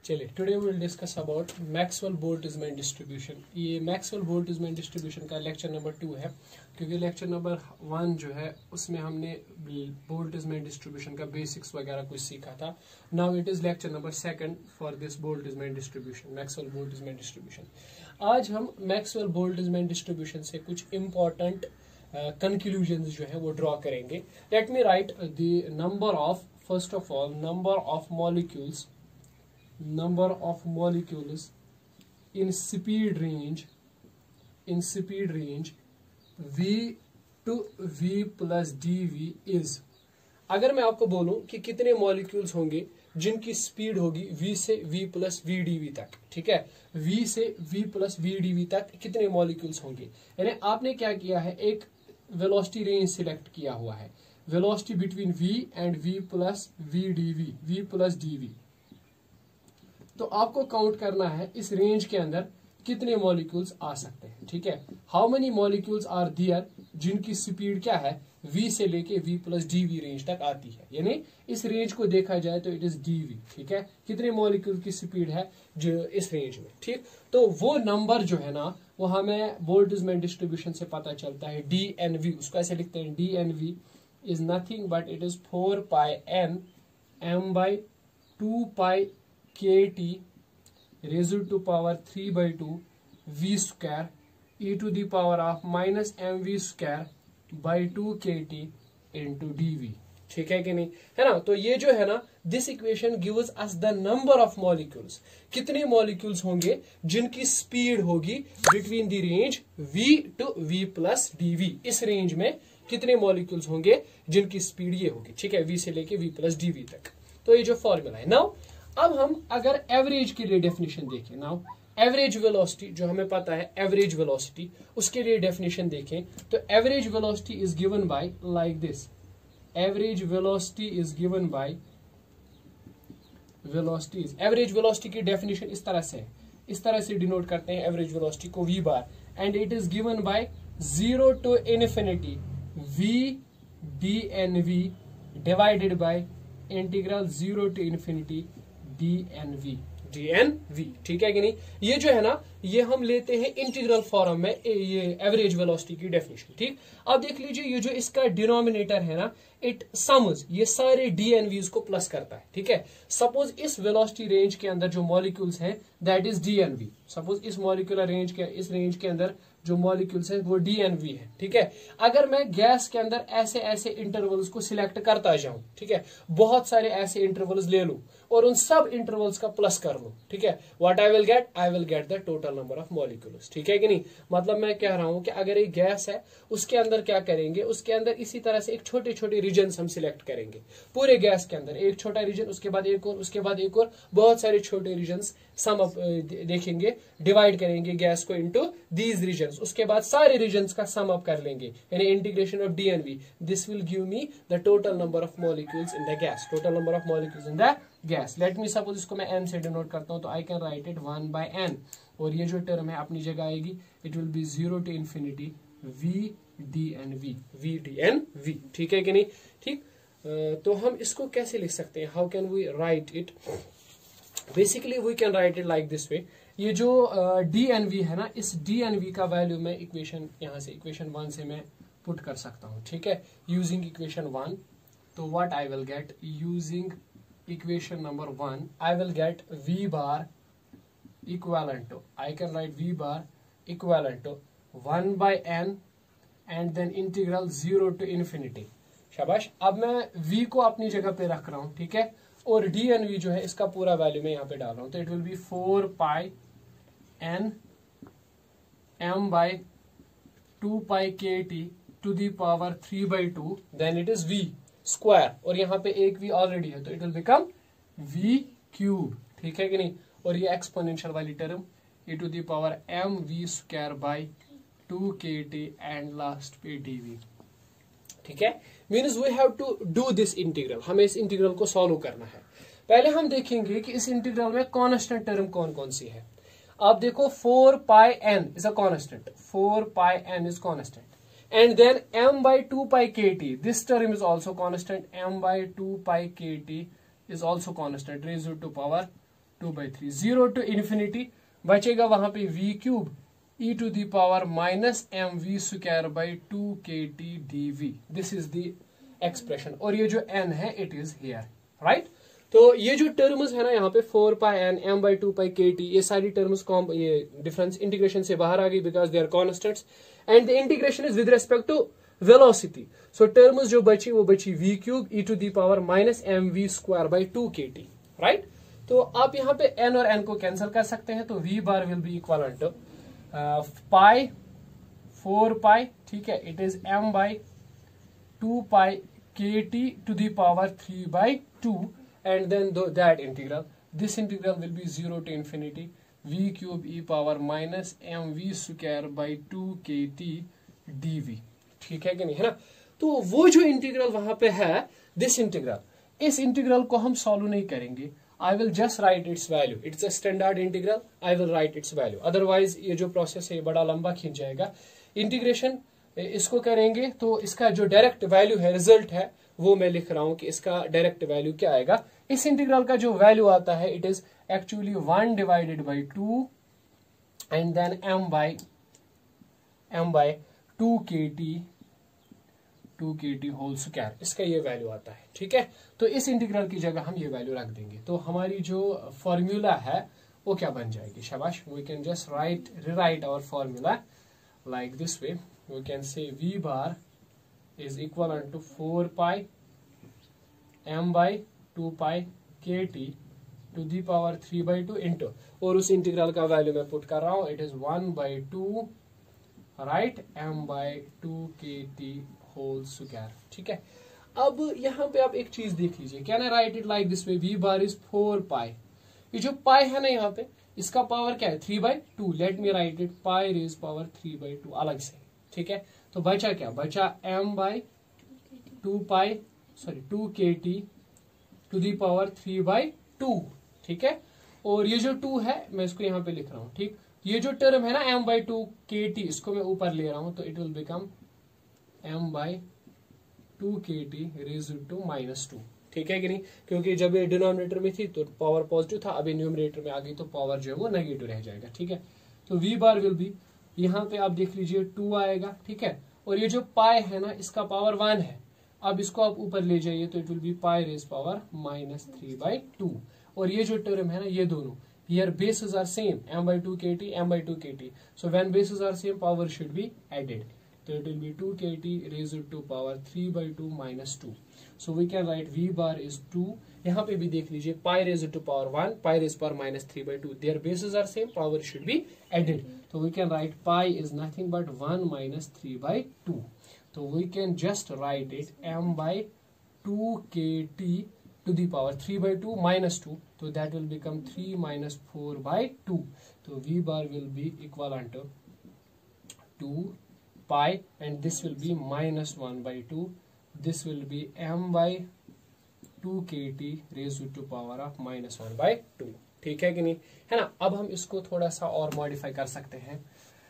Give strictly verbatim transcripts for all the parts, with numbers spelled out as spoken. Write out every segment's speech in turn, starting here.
चलिए today we will discuss about Maxwell Boltzmann distribution. ये Maxwell Boltzmann distribution का lecture number two है, क्योंकि लेक्चर नंबर वन जो है उसमें हमने बोल्ट्जमैन डिस्ट्रीब्यूशन का बेसिक्स वगैरह कुछ सीखा था। Now it is lecture number second for this Boltzmann distribution, Maxwell Boltzmann distribution. आज हम मैक्सवेल बोल्ट्जमैन डिस्ट्रीब्यूशन से कुछ इंपॉर्टेंट कंक्लूजन uh, जो है वो ड्रॉ करेंगे। Let me write the number of, first of all number of molecules number of molecules in speed range in speed range v to v plus dv is। अगर मैं आपको बोलूं कि कितने मॉलिक्यूल्स होंगे जिनकी स्पीड होगी v से v plus v d v तक, ठीक है, v से v plus v d v तक कितने मॉलिक्यूल्स होंगे, यानी आपने क्या किया है, एक वेलोसिटी रेंज सिलेक्ट किया हुआ है, velocity between v and v plus v d v, v plus d v. तो आपको काउंट करना है इस रेंज के अंदर कितने मॉलिक्यूल्स आ सकते हैं, ठीक है। How many molecules are there जिनकी स्पीड क्या है, v से लेके v plus d v range तक आती है, यानी इस रेंज को देखा जाए तो इट इज dv, ठीक है। कितने मॉलिक्यूल की स्पीड है जो इस रेंज में, ठीक। तो वो नंबर जो है ना वो हमें बोल्ट्जमैन डिस्ट्रीब्यूशन से पता चलता है, डी एन वी, उसको ऐसे लिखते हैं, d n v is nothing but it is four pi N m by two pi k t raise to power three by two v square e to the power of minus m v square by two k t into d v, ठीक है कि नहीं, है ना। तो ये जो है ना, this equation gives us the number of molecules, कितने मॉलिक्यूल्स होंगे जिनकी स्पीड होगी between the range v to v plus d v. इस रेंज में कितने मॉलिक्यूल्स होंगे जिनकी स्पीड ये होगी, ठीक है, v से लेके v प्लस डी वी तक। तो ये जो फॉर्मूला है। नाउ अब हम अगर एवरेज के लिए डेफिनेशन देखें, नाउ एवरेज वेलोसिटी जो हमें पता है, एवरेज वेलोसिटी, उसके लिए डेफिनेशन देखें तो average velocity is given by like this, average velocity is given by velocities. Average velocity की डेफिनेशन इस तरह से है, इस तरह से डिनोट करते हैं एवरेज वेलोसिटी को, v bar, and it is given by zero to infinity v d n v divided by integral zero to infinity d n v, d n v, ठीक है कि नहीं। ये जो है ना, ये हम लेते हैं इंटीग्रल फॉर्म में, ये एवरेज वेलोसिटी की डेफिनेशन, ठीक। अब देख लीजिए ये जो इसका डिनोमिनेटर है ना, इट सम्स ये सारे डी एन वीज को प्लस करता है, ठीक है। सपोज इस वेलोसिटी रेंज के अंदर जो मॉलिक्यूल्स हैं that is d n v, suppose इस मॉलिक्यूलर रेंज के, इस रेंज के अंदर जो मॉलिक्यूल्स है वो डी एन वी है, ठीक है। अगर मैं गैस के अंदर ऐसे ऐसे इंटरवल्स को सिलेक्ट करता जाऊं, ठीक है, बहुत सारे ऐसे इंटरवल्स ले लूं और उन सब इंटरवल्स का प्लस कर लूं, ठीक है, what I will get, I will get the total number of molecules, ठीक है कि नहीं। मतलब मैं कह रहा हूं कि अगर एक गैस है उसके अंदर क्या करेंगे, उसके अंदर इसी तरह से एक छोटे छोटे रीजन हम सिलेक्ट करेंगे, पूरे गैस के अंदर एक छोटा रीजन, उसके बाद एक और, उसके बाद एक और, बहुत सारे छोटे रीजन सम अप देखेंगे, डिवाइड करेंगे गैस को इनटू दीज रीजन्स, उसके बाद सारे रीजन्स का सम अप कर लेंगे, यानी integration of d n v. This will give me the total number of molecules in the gas, total number of molecules in the gas. Let me suppose इसको मैं n से डिनोट करता हूं, तो I can write it one by n, और ये जो टर्म है अपनी जगह आएगी, it will be zero to infinity v d n v, v d n v, ठीक है कि नहीं, ठीक। तो हम इसको कैसे लिख सकते हैं, how can we write it, basically we can write it like this way. ये जो डी एन वी है ना, इस डी एन वी का वैल्यू मैं इक्वेशन, यहाँ से इक्वेशन वन से मैं पुट कर सकता हूँ, ठीक है, यूजिंग इक्वेशन वन। तो what I will get, using equation number one, I will get v bar equivalent to, I can write v bar equivalent to one by n and then integral zero to infinity. शाबाश। अब मैं v को अपनी जगह पे रख रहा हूं, ठीक है, और डी एन वी जो है इसका पूरा वैल्यू मैं यहाँ पे डाल रहा हूं, तो it will be four pi N m by two pi k T to the power three by two, then it is v square, और यहाँ पे एक v ऑलरेडी है तो it will become v cube, ठीक है कि नहीं। और ये एक्सपोनेंशियल वाली term e to the power m v square by two k t and last पे डी वी, ठीक है। Means we have to do this integral, हमें इस इंटीग्रल को सॉल्व करना है। पहले हम देखेंगे कि इस इंटीग्रल में कॉन्स्टेंट टर्म कौन कौन सी है। आप देखो four pi n is a constant, four pi n is constant, and then m by two pi kt, this term is also constant, m by two pi kt is also constant, raised to power two by three, zero to infinity बचेगा वहां पे v cube e to the power minus m v square by two k t d v. This is the expression. और ये जो n है it is here, right. तो ये जो टर्म्स है ना यहाँ पे four pi N m by two pi k t, ये सारी टर्म्स कॉम ये डिफरेंस इंटीग्रेशन से बाहर आ गई because they are constants and the integration is with respect to velocity. So terms जो बची वो बची v cube e to the power minus m v square by two k t, right. तो आप यहाँ पे n और n को कैंसिल कर सकते हैं. तो v bar will be equal to pi four pi, ठीक है, इट इज m by two pi k T to the power three by two. And then that integral, this integral will be zero to infinity v cube e power minus mv square by two k t dv. ठीक है कि नहीं, है ना. तो वो जो integral वहां पे है, दिस इंटीग्रल, इस इंटीग्रल को हम सॉल्व नहीं करेंगे. I will just write its value. It's a standard integral, I will write its value. Otherwise ये जो प्रोसेस है ये बड़ा लंबा खींच जाएगा. इंटीग्रेशन इसको करेंगे तो इसका जो डायरेक्ट वैल्यू है, रिजल्ट है, वो मैं लिख रहा हूं कि इसका डायरेक्ट वैल्यू क्या आएगा. इस इंटीग्रल का जो वैल्यू आता है it is actually one divided by two and then m by m by two k T two k t whole square. इसका ये वैल्यू आता है, ठीक है. तो इस इंटीग्रल की जगह हम ये वैल्यू रख देंगे. तो हमारी जो फॉर्मूला है वो क्या बन जाएगी, शाबाश. We can just write rewrite our formula like this way. We can say v bar is equivalent to four pi m by two pi k T to the power three by two into, और उस integral का value मैं put कर रहा हूं, it is one by two, right, m by two k T whole square. ठीक है. अब यहां पे आप एक चीज देख लीजिए. Can I write it like this way, v bar is four pi. ये जो पाई है ना यहाँ पे, इसका पावर क्या है, three by two. Let me write it pi raise power three by two अलग से, ठीक है. तो बचा क्या, बचा m by two pi sorry two k T to the power three by two, ठीक है. और ये जो टू है मैं इसको यहाँ पे लिख रहा हूँ, ठीक. ये जो टर्म है ना m by two k T, इसको मैं ऊपर ले रहा हूँ, तो it will become m by two k T raise to minus two, ठीक है कि नहीं. क्योंकि जब ये डिनोमिनेटर में थी तो पावर पॉजिटिव था, अभी न्यूमरेटर में आ गई तो पावर जो है वो नेगेटिव रह जाएगा, ठीक है. तो v बार विल बी, यहाँ पे आप देख लीजिए टू आएगा, ठीक है. और ये जो पाई है ना इसका पावर वन है. अब इसको आप ऊपर ले जाइए तो it will be pi raise power minus three by two. और ये जो टर्म है ना ये दोनों, here bases are same, m by two k T, m by two k T. So when bases are same power should be added. तो it will be two k T raised to power three by two minus two. So we can write v bar is two. यहाँ पे भी देख लीजिए pi raised to power one, pi raise power minus three by two. Their bases are same, power should be added. तो we can write pi is nothing but one minus three by two. तो we can just write it m by two k T to the power three by two minus two. तो that will become three minus four by two. तो v bar will be equal to two pi and this will be minus one by two. This will be m by two k T raised to power of minus one by two, ठीक है कि नहीं, है ना. अब हम इसको थोड़ा सा और मॉडिफाई कर सकते हैं.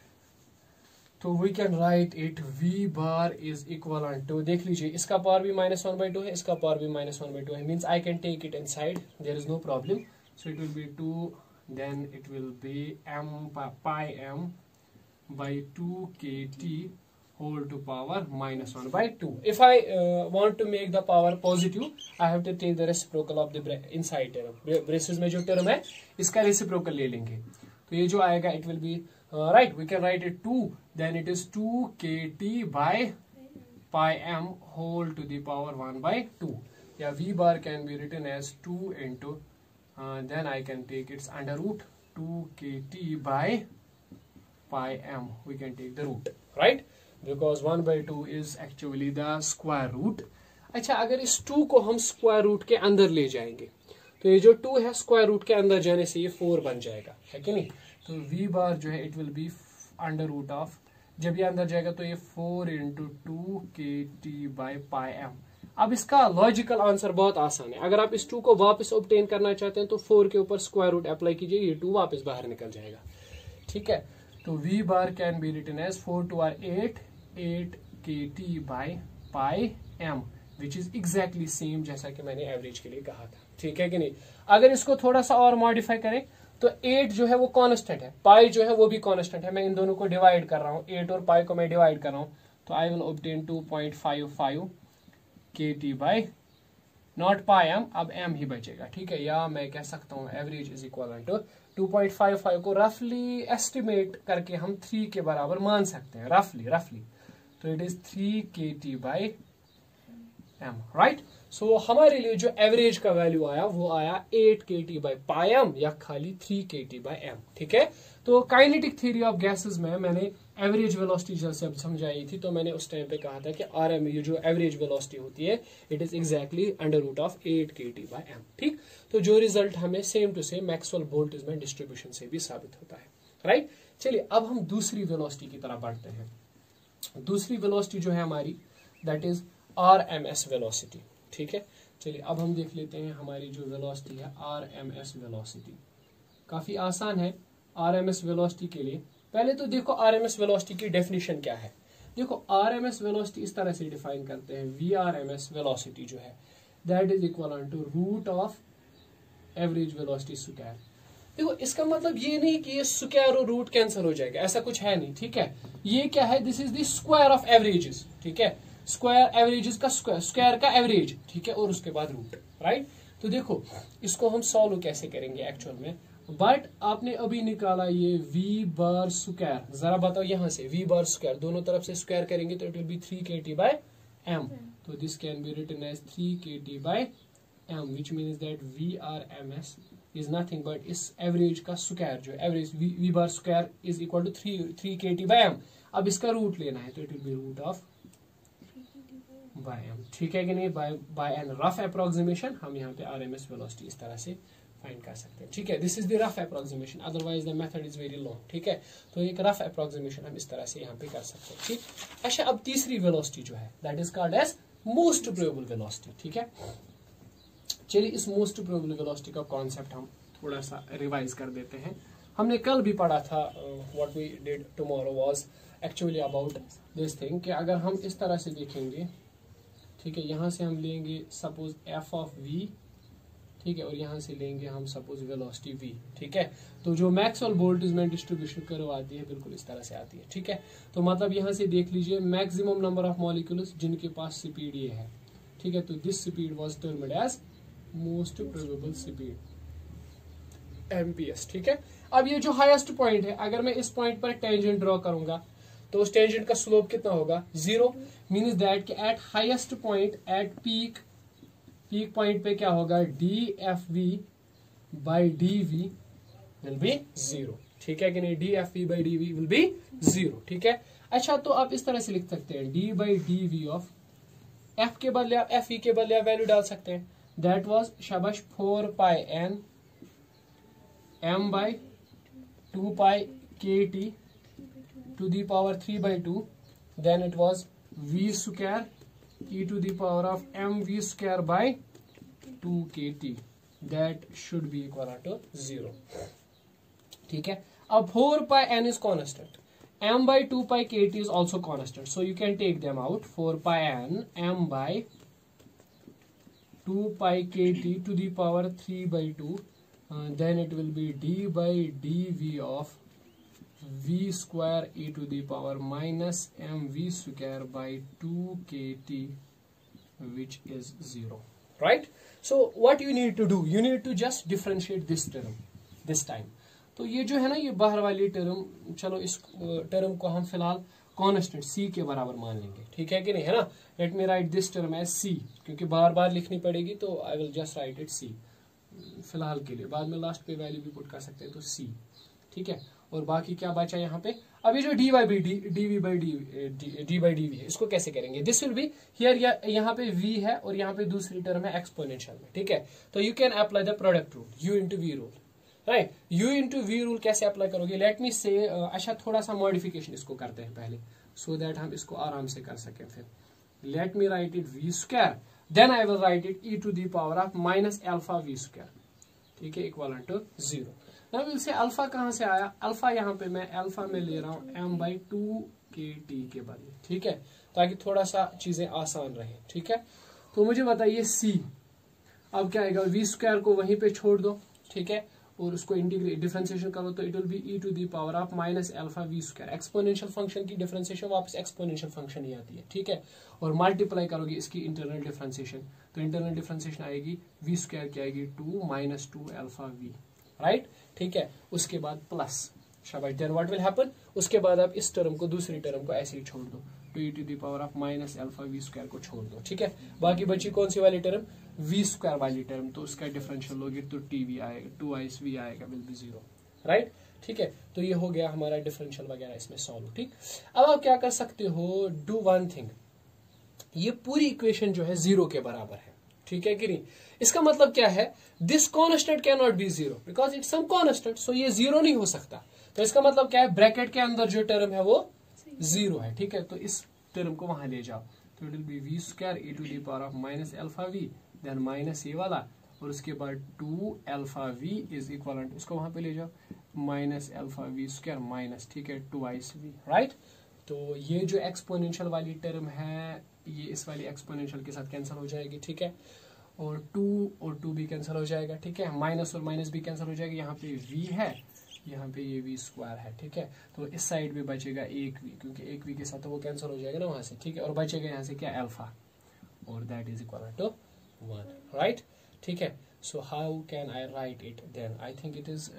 तो we can write it v bar is equal to, देख लीजिए इसका पावर भी माइनस वन बाई टू है, इसका पावर भी माइनस वन बाई टू है. Means I can take it inside, there is no problem. So it will be two, then it will be m pi m by two k T whole to power minus one by two. If I uh, want to make the power positive, I have to take the reciprocal of the inside term. Braces में जो term है इसका reciprocal ले लेंगे. तो ये जो आएगा it will be uh, right. We can write it two. Then it is two k t by pi m whole to the power one by two. Yeah, v bar can be written as two into. Uh, then I can take its under root two k t by pi m. We can take the root, right? Because one by two is actually the square root. अच्छा, अगर इस to को हम square root के अंदर ले जाएंगे तो ये जो टू है स्क्वायर रूट के अंदर जाने से ये फोर बन जाएगा, है कि नहीं. तो v बार जो है it will be under root of, जब ये अंदर जाएगा तो ये four into two k T by pi m. अब इसका लॉजिकल आंसर बहुत आसान है. अगर आप इस टू को वापस ऑब्टेन करना चाहते हैं तो फोर के ऊपर स्क्वायर रूट अप्लाई कीजिए, ये टू वापस बाहर निकल जाएगा, ठीक है. तो v bar can be written as four two are eight, eight k T by pi m, which is exactly same जैसा कि मैंने एवरेज के लिए कहा था, ठीक है कि नहीं. अगर इसको थोड़ा सा और मॉडिफाई करें तो एट जो है वो कांस्टेंट है, पाई जो है वो भी कांस्टेंट है। मैं इन दोनों को डिवाइड कर रहा हूँ, एट और पाई को मैं डिवाइड कर रहा हूँ, तो I will obtain two point five five k T by not pi m, अब एम ही बचेगा, ठीक है। या मैं कह सकता हूँ average is equal to two point five five को रफली एस्टिमेट करके हम थ्री के बराबर मान सकते हैं, रफली रफली तो it is three k T by M, right. सो हमारे लिए जो एवरेज का वैल्यू आया वो आया eight k T by pi M या खाली three k T by m, ठीक है। तो काइनेटिक थ्योरी ऑफ गैसेस में मैंने एवरेज वेलोसिटी जब समझाई थी तो मैंने उस टाइम पे कहा था कि आर एम ये जो एवरेज वेलोसिटी होती है it is exactly under root of eight k T by m, ठीक। तो जो रिजल्ट हमें same to same Maxwell Boltzmann distribution से भी साबित होता है, राइट। चलिए अब हम दूसरी वेलोसिटी की तरफ बढ़ते हैं। दूसरी वेलोसिटी जो है हमारी that is R M S velocity, ठीक है। चलिए अब हम देख लेते हैं हमारी जो वेलोसिटी है आर एम एस वेलोसिटी। काफी आसान है आर एम एस वेलोसिटी के लिए। पहले तो देखो आर एम एस वेलोसिटी की डेफिनेशन क्या है। देखो आर एम एस वेलोसिटी इस तरह से डिफाइन करते हैं, v R M S velocity जो है that is equal to root of average velocity square. देखो इसका मतलब ये नहीं कि ये स्क्वायर और रूट कैंसिल हो जाएगा, ऐसा कुछ है नहीं, ठीक है। ये क्या है, this is the square of averages, ठीक है। स्क्वायर एवरेजेस का स्क्वायर, स्क्वायर का एवरेज, ठीक है, और उसके बाद रूट, राइट। तो देखो इसको हम सॉल्व कैसे करेंगे एक्चुअल में, बट आपने अभी निकाला ये v बार स्क्वायर, जरा बताओ यहां से v बार स्क्वायर दोनों तरफ से स्क्वायर करेंगे तो it will be three k T by m. तो this can be written as three k T by m which means that v R M S is nothing but इस average का square जो average v, v bar square is equal to three three k T by m. अब इसका root लेना है तो it will be root of by m, ठीक है कि नहीं। Bye bye an rough approximation हम यहाँ पे आर एम एस वेलोसिटी इस तरह से फाइंड कर सकते हैं, ठीक है। This is the rough approximation, otherwise the method is very long, ठीक है। तो एक रफ अप्रोक्सीमेशन हम इस तरह से यहाँ पे कर सकते हैं, ठीक। अच्छा अब तीसरी वेलोसिटी जो है that is called as most probable velocity, ठीक है। चलिए इस मोस्ट प्रोबेबल वेलोसिटी का कॉन्सेप्ट हम थोड़ा सा रिवाइज कर देते हैं। हमने कल भी पढ़ा था, what we did tomorrow was actually about this thing कि अगर हम इस तरह से देखेंगे, ठीक है, यहाँ से हम लेंगे सपोज एफ ऑफ वी, ठीक है, और यहाँ से लेंगे हम सपोज वेलोसिटी v, ठीक है। तो जो मैक्सवेल बोल्ट्जमैन डिस्ट्रीब्यूशन कर्व आती है बिल्कुल इस तरह से आती है, ठीक है। तो मतलब यहाँ से देख लीजिए मैक्सिमम नंबर ऑफ मॉलिक्यूल्स जिनके पास स्पीड ये है, ठीक है। तो this speed was termed as most probable speed MPS, ठीक है। अब ये जो हाईएस्ट पॉइंट है, अगर मैं इस पॉइंट पर टेंजेंट ड्रॉ करूंगा तो उस टेंजेंट का स्लोप कितना होगा, जीरो, मीन्स दैट कि at highest point at peak peak point पे क्या होगा, d f v by d v will be zero, ठीक है कि नहीं। D f v by d v will be zero, ठीक है। अच्छा तो आप इस तरह से लिख सकते हैं d by d v of f के बदले आप एफ ई के बदले आप वैल्यू डाल सकते हैं, दैट वाज शाबाश four pi N m by two pi k T to the power three by two, then it was v square e to the power of mv square by two k t, that should be equal to zero, ठीक है। अब four pi n is constant, m by two pi k t is also constant, so you can take them out, four pi n m by two pi k t to the power three by two, uh, then it will be d by dv of v square e to the power minus mv square by two k t, which is zero, right? So what you need to do, you need to just differentiate this term this time. तो ये जो है ना ये बाहर वाली term, चलो इस टर्म को हम फिलहाल कांस्टेंट c के बराबर मान लेंगे, ठीक है कि नहीं, है ना। Let me write this term as c, क्योंकि बार बार लिखनी पड़ेगी तो I will just write it c फिलहाल के लिए, बाद में लास्ट पे वैल्यू भी पुट कर सकते हैं तो c, ठीक है। और बाकी क्या बचा यहाँ पे, अभी जो d y b d d v by d d by d v है इसको कैसे करेंगे, दिस विल बी हियर, यहाँ पे v है और यहाँ पे दूसरी टर्म है एक्सपोनेंशियल में, ठीक है। तो you can apply the product rule, u into v rule, right. u into v rule कैसे अप्लाई करोगे, लेट मी से, अच्छा थोड़ा सा मॉडिफिकेशन इसको करते हैं पहले, सो so दैट हम इसको आराम से कर सकें। फिर let me write it v square, then I will write it e to the power of minus alpha v square, ठीक है, equal to zero. Now we'll say alpha कहां से आया, अल्फा यहाँ पे मैं अल्फा में ले रहा हूं m by two k T के बदले, ठीक है, ताकि थोड़ा सा चीजें आसान रहे, ठीक है। तो मुझे बताइए c, अब क्या आएगा, वी स्क्वायर को वहीं पे छोड़ दो, ठीक है, और उसको इंटीग्रेट डिफरेंशिएशन करो तो it will be e to the power of minus alpha v square. Exponential function की डिफरेंशिएशन वापस एक्सपोनेंशियल फंक्शन ही आती है, ठीक है, और मल्टीप्लाई करोगे इसकी इंटरनल डिफरेंशिएशन, तो इंटरनल डिफरेंशिएशन आएगी वी स्क्वायर की आएगी two minus two alpha v, right, ठीक है, उसके बाद प्लस, शाबाश, देन व्हाट विल हैपन, उसके बाद आप इस टर्म को दूसरी टर्म को ऐसे ही छोड़ दो, two e to the power of minus alpha v square को छोड़ दो, ठीक है, बाकी बची कौन सी वाली टर्म, वी स्क्वायर वाली टर्म, तो उसका डिफरेंशियल लोगे तो टी वी आएगा, टू आई वी आएगा, विल बी जीरो, राइट, ठीक है, तो ये हो गया हमारा डिफरेंशियल वगैरह इसमें सॉल्व, ठीक। अब आप क्या कर सकते हो, डू वन थिंग, ये पूरी इक्वेशन जो है जीरो के बराबर है, ठीक है कि नहीं, इसका मतलब क्या है, this constant can not be zero because it's some constant, so ये जीरो नहीं हो सकता, तो इसका मतलब क्या है, ब्रैकेट के अंदर जो टर्म है वो जीरो है, ठीक है, तो इस टर्म को वहां ले जाओ, तो it will be v square e to the power of minus alpha v, then minus ये वाला, और उसके बाद two alpha v is equal, उसको वहां पे ले जाओ, minus alpha v square minus, ठीक है, टू आइस वी, राइट, तो ये जो एक्सपोनेंशियल वाली टर्म है ये इस वाली एक्सपोनेंशियल के साथ कैंसिल हो जाएगी, ठीक है, और टू और टू भी कैंसिल हो जाएगा, ठीक है, माइनस और माइनस भी कैंसिल हो जाएगा, यहाँ पे वी है, यहाँ पे ये वी स्क्वायर है, ठीक है, तो इस साइड में बचेगा एक वी, क्योंकि एक वी के साथ तो वो कैंसिल हो जाएगा ना वहां से, ठीक है, और बचेगा यहाँ से क्या, अल्फा, और that is equal to one, right, ठीक है, so how can I write it then, I think it is,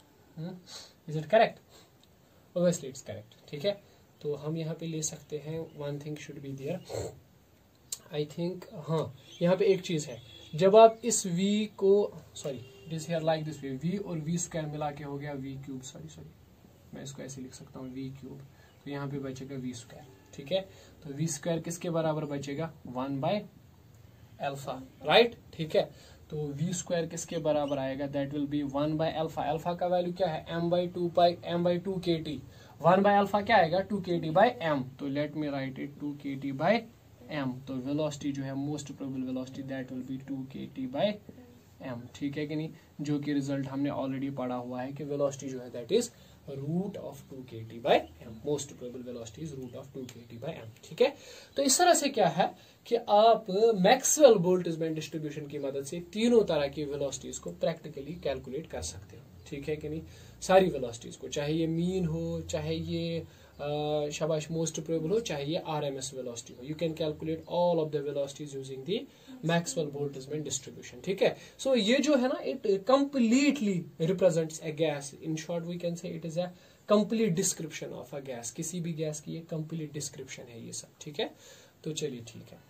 is it correct, obviously it's correct, ठीक है, तो हम यहाँ पे ले सकते हैं, one thing should be there, I think, हाँ, यहाँ पे एक चीज है, जब आप इस v को, sorry it is here like this way, v और v स्क्वायर मिला के हो गया v क्यूब, सॉरी सॉरी मैं इसको ऐसे लिख सकता हूँ v क्यूब, तो यहाँ पे बचेगा v स्क्वायर, ठीक है, तो v स्क्वायर किसके बराबर बचेगा, वन बाय अल्फा, राइट, ठीक है, तो v स्क्वायर किसके बराबर आएगा, that will be one by alpha, alpha का वैल्यू क्या है, m by two pi m by two k T, one by alpha क्या आएगा, two k T by m, तो let me write it two k T by m, तो velocity जो है most probable velocity that will be two k T by m, ठीक है कि नहीं, जो कि रिजल्ट हमने ऑलरेडी पढ़ा हुआ है कि वेलोसिटी जो है that is root of two k T by m, most probable velocity is root of two k T by m, ठीक है, तो इस तरह से क्या है कि आप मैक्सवेल बोल्ट्जमैन डिस्ट्रीब्यूशन की मदद से तीनों तरह की वेलोसिटीज को प्रैक्टिकली कैलकुलेट कर सकते हो, ठीक है कि नहीं, सारी वेलोसिटीज को, चाहे ये मीन हो, चाहे ये Uh, शाबाश मोस्ट प्रोबेबल हो, चाहे ये आरएमएस वेलोसिटी हो, you can calculate all of the velocities using the Maxwell Boltzmann distribution, ठीक है, सो so, ये जो है ना it completely represents a gas, in short we can say it is a complete description of a gas, किसी भी gas की ये कंप्लीट डिस्क्रिप्शन है ये सब, ठीक है, तो चलिए ठीक है।